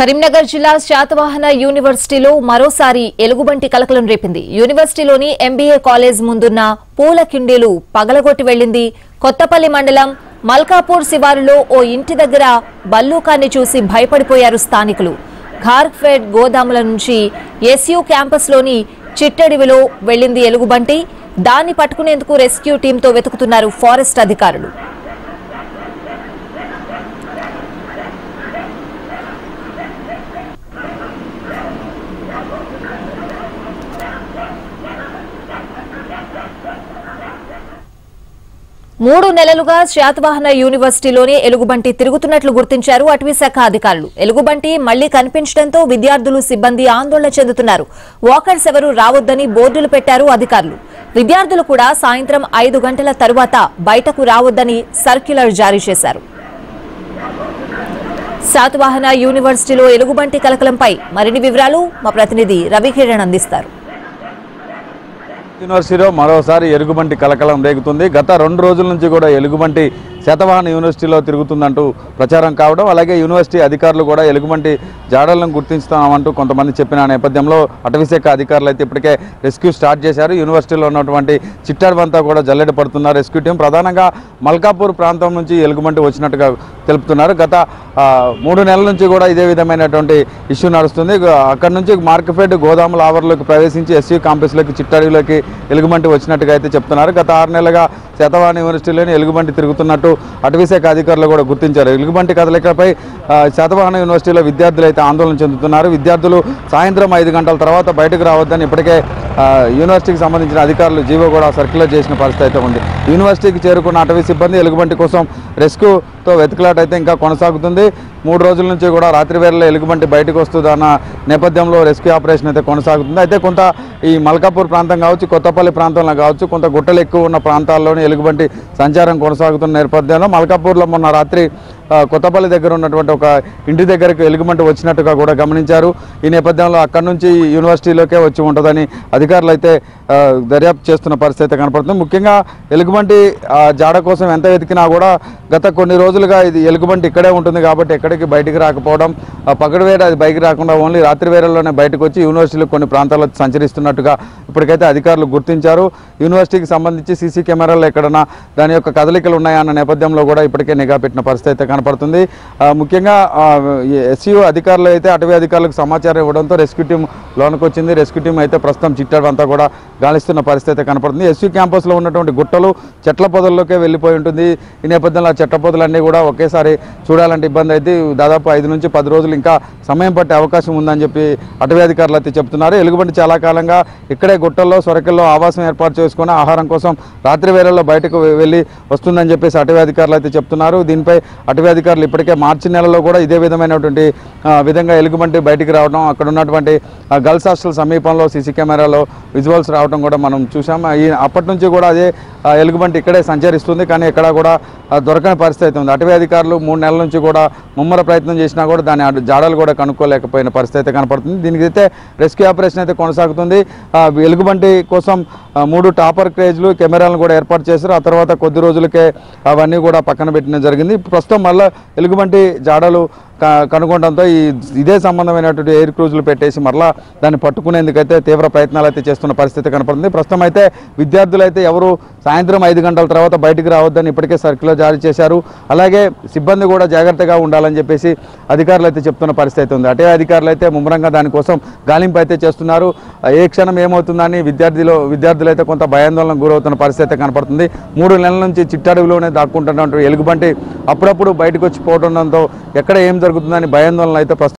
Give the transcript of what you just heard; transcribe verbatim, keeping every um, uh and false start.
కరీంనగర్ జిల్లా శాతవాహన యూనివర్సిటీలో మరోసారి ఎలుగుబంటి కలకలం రేపింది. యూనివర్సిటీలోని ఎంబీఏ కాలేజ్ ముందున్న పూల కిండీలు పగలగొట్టి వెళ్లింది. కొత్తపల్లి మండలం మల్కాపూర్ శివారులో ఓ ఇంటి దగ్గర బల్లూకాన్ని చూసి భయపడిపోయారు స్థానికులు. ఘార్ఫెడ్ గోదాముల నుంచి ఎస్యూ క్యాంపస్లోని చిట్టడివిలో వెళ్లింది ఎలుగుబంటి. దాన్ని పట్టుకునేందుకు రెస్క్యూ టీంతో వెతుకుతున్నారు ఫారెస్ట్ అధికారులు. మూడు నెలలుగా శాతవాహన యూనివర్సిటీలోనే ఎలుగుబంటి తిరుగుతున్నట్లు గుర్తించారు అటవీశాఖ అధికారులు. ఎలుగుబంటి మళ్లీ కనిపించడంతో విద్యార్థులు, సిబ్బంది ఆందోళన చెందుతున్నారు. వాకర్స్ ఎవరూ రావొద్దని బోర్డులు పెట్టారు అధికారులు. విద్యార్థులు కూడా సాయంత్రం ఐదు గంటల తరువాత బయటకు రావొద్దని సర్క్యులర్ జారీ చేశారు. శాతవాహన యూనివర్సిటీలో ఎలుగుబంటి కలకలంపై మరిన్ని వివరాలు మా ప్రతినిధి రవికిరణ్ అందిస్తారు. యూనివర్సిటీలో మరోసారి ఎలుగుబంటి కలకలం రేగుతుంది. గత రెండు రోజుల నుంచి కూడా ఎలుగుబంటి శాతవాహన యూనివర్సిటీలో తిరుగుతుందంటూ ప్రచారం కావడం, అలాగే యూనివర్సిటీ అధికారులు కూడా ఎలుగుబంటి జాడలను గుర్తిస్తామంటూ కొంతమంది చెప్పిన నేపథ్యంలో అటవీశాఖ అధికారులు అయితే ఇప్పటికే రెస్క్యూ స్టార్ట్ చేశారు. యూనివర్సిటీలో ఉన్నటువంటి చిట్టడవంతా కూడా జల్లెడ పడుతున్నారు రెస్క్యూ టీం. ప్రధానంగా మల్కాపూర్ ప్రాంతం నుంచి ఎలుగుబంటి వచ్చినట్టుగా తెలుపుతున్నారు. గత మూడు నెలల నుంచి కూడా ఇదే విధమైనటువంటి ఇష్యూ నడుస్తుంది. అక్కడి నుంచి మార్కెఫెడ్ గోదాముల ఆవరణలోకి ప్రవేశించి ఎస్యూ క్యాంపస్లోకి చిట్టడిలోకి ఎలుగుబంటి వచ్చినట్టుగా అయితే చెప్తున్నారు. గత ఆరు నెలలుగా శాతవాహన యూనివర్సిటీలోని ఎలుగుబంటి తిరుగుతున్నట్టు అటవీశాఖ అధికారులు కూడా గుర్తించారు. ఎలుగుబంటి కదలికపై శాతవాహన యూనివర్సిటీలో విద్యార్థులు అయితే ఆందోళన చెందుతున్నారు. విద్యార్థులు సాయంత్రం ఐదు గంటల తర్వాత బయటకు రావద్దని ఇప్పటికే యూనివర్సిటీకి సంబంధించిన అధికారులు జీవో కూడా సర్క్యులర్ చేసిన పరిస్థితి అయితే ఉంది. యూనివర్సిటీకి చేరుకున్న అటవీ సిబ్బంది ఎలుగుబంటి కోసం రెస్క్యూతో వెతుకులాట అయితే ఇంకా కొనసాగుతుంది. మూడు రోజుల నుంచి కూడా రాత్రి వేళలో ఎలుగుబంటి బయటకు వస్తుందన్న నేపథ్యంలో రెస్క్యూ ఆపరేషన్ అయితే కొనసాగుతుంది. అయితే కొంత ఈ మల్కాపూర్ ప్రాంతం కావచ్చు, కొత్తపల్లి ప్రాంతంలో కావచ్చు, కొంత గుట్టలు ఎక్కువ ఉన్న ప్రాంతాల్లోనే ఎలుగుబంటి సంచారం కొనసాగుతున్న నేపథ్యంలో మల్కాపూర్లో మొన్న రాత్రి కొత్తపల్లి దగ్గర ఉన్నటువంటి ఒక ఇంటి దగ్గరకు ఎలుగుబంటి వచ్చినట్టుగా కూడా గమనించారు. ఈ నేపథ్యంలో అక్కడి నుంచి యూనివర్సిటీలోకే వచ్చి ఉంటుందని అధికారులు అయితే దర్యాప్తు చేస్తున్న పరిస్థితి కనపడుతుంది. ముఖ్యంగా ఎలుగుబంటి జాడ కోసం ఎంత వెతికినా కూడా గత కొన్ని రోజులుగా ఇది ఎలుగుబంటి ఇక్కడే ఉంటుంది కాబట్టి ఎక్కడికి బయటికి రాకపోవడం, పగటి వేళ అది బయటికి రాకుండా ఓన్లీ రాత్రి వేళల్లోనే బయటకు వచ్చి యూనివర్సిటీలో కొన్ని ప్రాంతాల్లో సంచరిస్తున్నట్టుగా ఇప్పటికైతే అధికారులు గుర్తించారు. యూనివర్సిటీకి సంబంధించి సీసీ కెమెరాలు ఎక్కడన్నా దాని యొక్క కదలికలు ఉన్నాయన్న నేపథ్యంలో కూడా ఇప్పటికే నిఘా పెట్టిన పరిస్థితి కనపడుతుంది. ముఖ్యంగా ఎస్యూ అధికారులు అయితే అటవీ అధికారులకు సమాచారం ఇవ్వడంతో రెస్క్యూ టీం లోనికి వచ్చింది. రెస్క్యూ టీం అయితే ప్రస్తుతం చిట్టడంతా కూడా గాలిస్తున్న పరిస్థితి కనపడుతుంది. ఎస్యూ క్యాంపస్లో ఉన్నటువంటి గుట్టలు చెట్ల పొదల్లోకే వెళ్ళిపోయి ఉంటుంది. ఈ నేపథ్యంలో ఆ చెట్ల పొదలన్నీ కూడా ఒకేసారి చూడాలంటే ఇబ్బంది అయితే దాదాపు ఐదు నుంచి పది రోజులు ఇంకా సమయం పట్టే అవకాశం ఉందని చెప్పి అటవీ అధికారులు అయితే చెప్తున్నారు. ఎలుగుబంటి చాలా కాలంగా ఇక్కడే గుట్టల్లో, సొరకల్లో ఆవాసం ఏర్పాటు చేసుకుని ఆహారం కోసం రాత్రి వేళల్లో బయటకు వెళ్ళి వస్తుందని చెప్పేసి అటవీ అధికారులు అయితే చెప్తున్నారు. దీనిపై అటవీ అధికారులు ఇప్పటికే మార్చి నెలలో కూడా ఇదే విధమైనటువంటి విధంగా ఎలుగుబంటి బయటికి రావడం, అక్కడ ఉన్నటువంటి గర్ల్స్ హాస్టల్ సమీపంలో సీసీ కెమెరాలో విజువల్స్ రావడం కూడా మనం చూసాం. ఈ అప్పటి నుంచి కూడా అదే ఎలుగుబంటి ఇక్కడే సంచరిస్తుంది, కానీ ఎక్కడా కూడా దొరకని పరిస్థితి ఉంది. అటవీ అధికారులు మూడు నెలల నుంచి కూడా ముమ్మర ప్రయత్నం చేసినా కూడా దాని జాడలు కూడా కనుక్కోలేకపోయిన పరిస్థితి కనపడుతుంది. దీనికి అయితే రెస్క్యూ ఆపరేషన్ అయితే కొనసాగుతుంది. ఎలుగుబంటి కోసం మూడు టాపర్ క్రేజ్లు, కెమెరాలను కూడా ఏర్పాటు చేశారు. ఆ తర్వాత కొద్ది రోజులకే అవన్నీ కూడా పక్కన పెట్టడం జరిగింది. ప్రస్తుతం మళ్ళీ ఎలుగుబంటి జాడలు కనుగొనడంతో ఈ ఇదే సంబంధమైనటువంటి ఎయిర్ క్రూజులు పెట్టేసి మరలా దాన్ని పట్టుకునేందుకైతే తీవ్ర ప్రయత్నాలు అయితే చేస్తున్న పరిస్థితి కనపడుతుంది. ప్రస్తుతం అయితే విద్యార్థులు అయితే ఎవరు సాయంత్రం ఐదు గంటల తర్వాత బయటికి రావద్దని ఇప్పటికే సర్క్యులర్ జారీ చేశారు. అలాగే సిబ్బంది కూడా జాగ్రత్తగా ఉండాలని చెప్పేసి అధికారులు అయితే చెప్తున్న పరిస్థితి ఉంది. అటే అధికారులు అయితే ముమ్మరంగా దానికోసం గాలింపు అయితే చేస్తున్నారు. ఏ క్షణం ఏమవుతుందని విద్యార్థులు విద్యార్థులు అయితే కొంత భయాందోళనకు గురవుతున్న పరిస్థితి కనపడుతుంది. మూడు నెలల నుంచి చిట్టడుగులోనే దాక్కుంటున్నటువంటి ఎలుగుబంటి అప్పుడప్పుడు బయటకు వచ్చి పోవడంతో ఎక్కడ ఏం జరుగుతుందని భయాందోళన అయితే